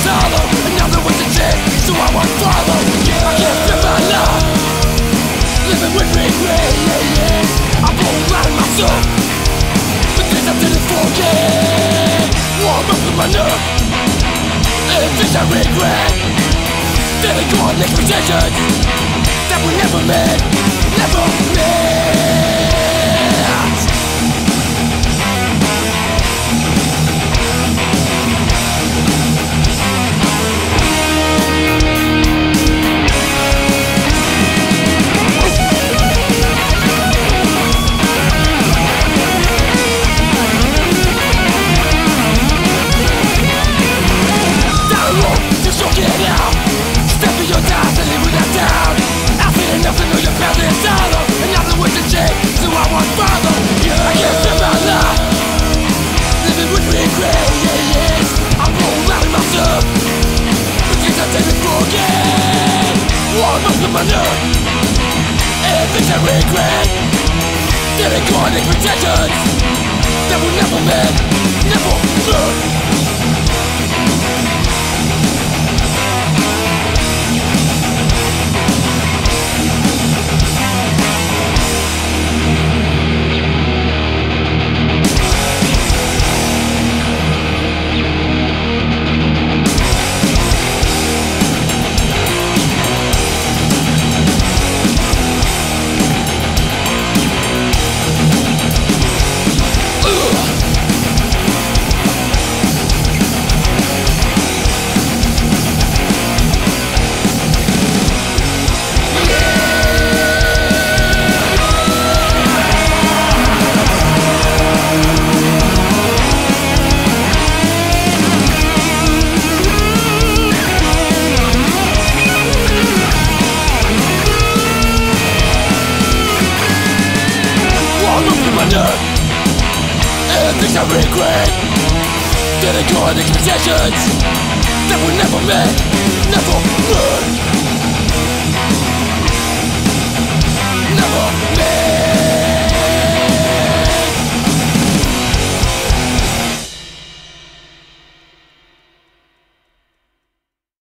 hollow, and now there was a change, so I won't follow. I can't feel my love, living with regret. I won't lie to myself, but things I didn't forget. Warm up with my nerve, and things I regret. Letting go on expectations that were never met, never met. My nerve, and things I regret. Didn't go on expectations that were never met, never met. And things I regret. Didn't go on expectations that were never met, never met.